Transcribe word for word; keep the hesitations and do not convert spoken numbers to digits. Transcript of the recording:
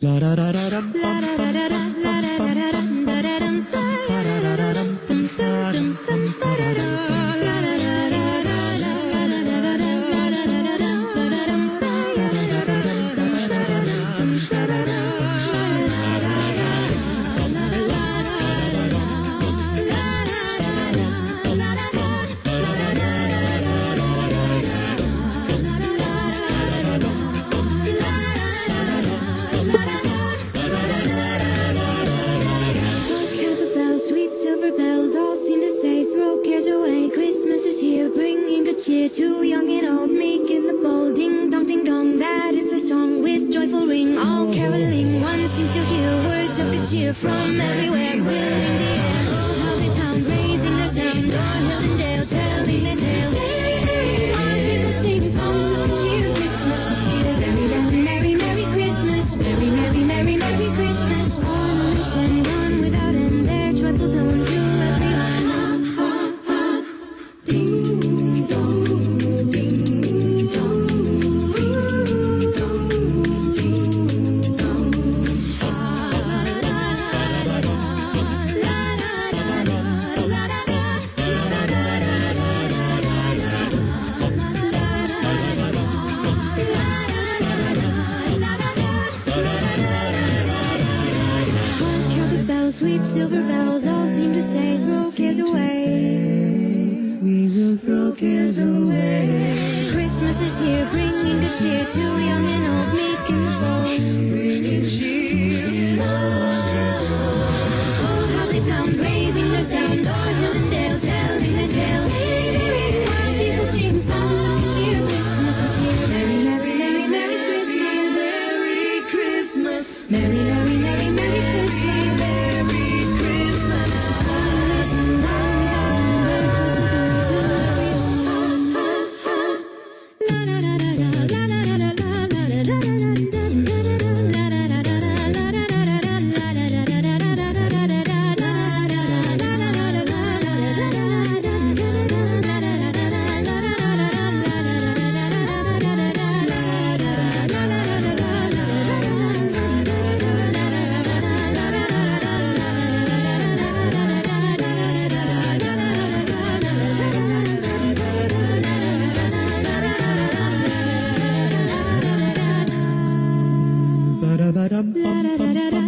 Too young and old, making the bold ding dong ding dong. That is the song with joyful ring. All caroling, one seems to hear words of good cheer from everywhere, filling the air. Oh, how they pound, raising their sound on hill and dale, telling their tales. Our people sing songs of good cheer. Christmas is here. Merry, merry, merry, merry Christmas. Merry, merry, merry, merry Christmas. On loose and on without end, their joyful tone to everyone. Ah, ah, ah. Ding dong. Sweet silver bells all seem to say, throw cares away. We will throw cares away. Christmas is here, bringing good cheer to young and old, making the bold, bringing cheer. Oh, how they pound, raising their sound on hill and dale, telling their tales. While people sing songs of good cheer, Christmas is here. Merry, merry, merry, merry Christmas. Merry Christmas. Merry, merry, merry, merry Christmas. Ba-da-ba-dum-bum-bum-bum.